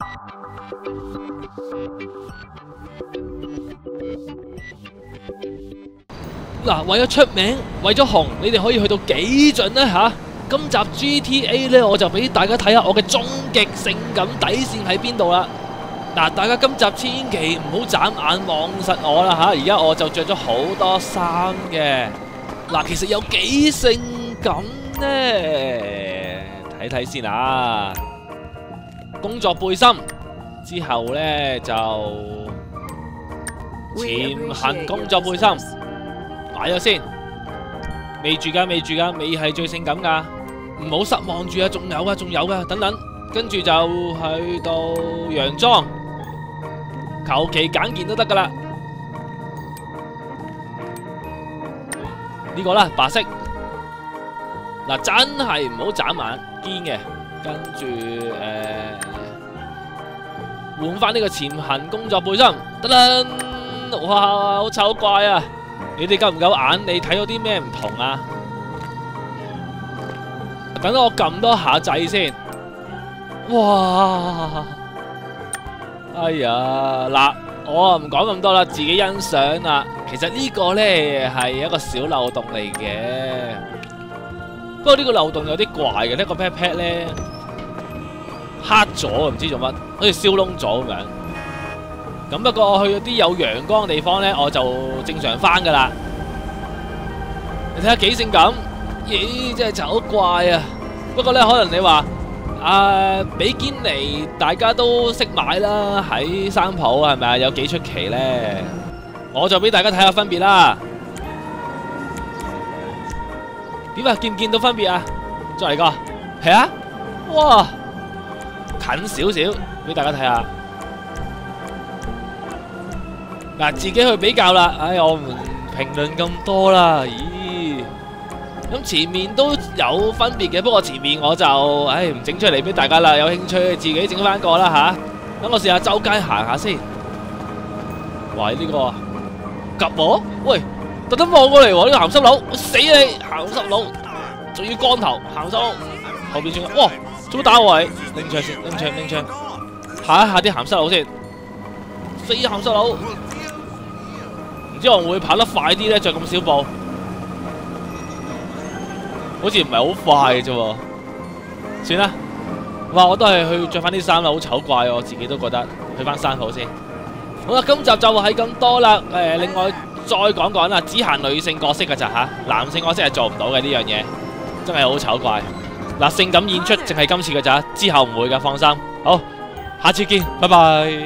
嗱，為咗出名，為咗紅，你哋可以去到幾盡呢吓？今集 GTA 呢，我就俾大家睇下我嘅終極性感底線喺邊度啦。嗱，大家今集千祈唔好眨眼望實我啦吓！而家我就着咗好多衫嘅。嗱，其實有幾性感呢？睇睇先啊！工作背心之後呢，就潛行工作背心。買咗先，未住噶，未住噶，未係最性感噶，唔好失望住啊！仲有噶，仲有噶，等等，跟住就去到洋裝，求其揀件都得噶啦。呢個啦，白色，嗱真係唔好眨眼，堅嘅。跟住換翻呢個潛行工作背心，得啦，哇，好醜怪啊！你哋夠唔夠眼？你睇到啲咩唔同啊？等我撳多下掣先。哇！哎呀，嗱，我唔講咁多啦，自己欣賞啦。其實呢個呢係一個小漏洞嚟嘅，不過呢個漏洞有啲怪嘅，呢個 pat pat 呢黑咗，唔知做乜，好似燒窿咗咁樣。咁不過我去到啲有陽光嘅地方呢，我就正常翻噶啦。你睇下幾性感，咦，真係醜怪啊！不過呢，可能你話比堅尼大家都識買啦，喺山鋪係咪啊？有幾出奇呢？我就俾大家睇下分別啦。點啊？見唔見到分別啊？再嚟個，係啊！哇，近少少俾大家睇下。嗱，自己去比較啦，唉，我唔評論咁多啦。咦，咁前面都有分別嘅，不過前面我就唉唔整出嚟俾大家啦。有興趣自己整翻個啦吓。等我試下周街行下先。哇，呢個及我，喂，特登望過嚟喎，呢個鹹濕佬，我死你鹹濕佬，仲要光頭鹹濕佬，後邊仲哇，做乜打我你？拎槍先，拎槍，下一下啲鹹濕佬先，死鹹濕佬！唔知我會跑得快啲咧，着咁少布，好似唔係好快嘅啫喎。算啦，哇！我都係去着翻啲衫啦，好醜怪，我自己都覺得。去翻山鋪先。好啦，今集就係咁多啦。另外再講講啦，只限女性角色㗎咋吓，男性角色係做唔到嘅呢樣嘢，真係好醜怪。嗱，性感演出淨係今次㗎咋，之後唔會㗎，放心。好，下次見，拜拜。